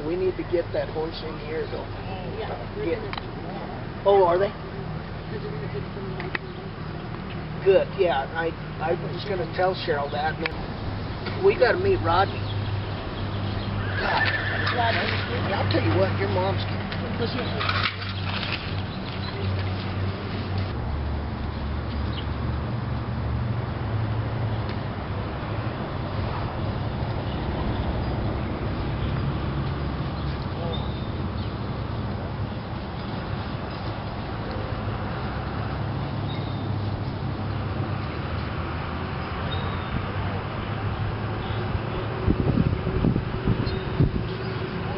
we need to get that horse in here though. Yeah. Oh, are they? Good, yeah. I was going to tell Cheryl that. And then we got to meet Rodney. God. Yeah, I'll tell you what, your mom's...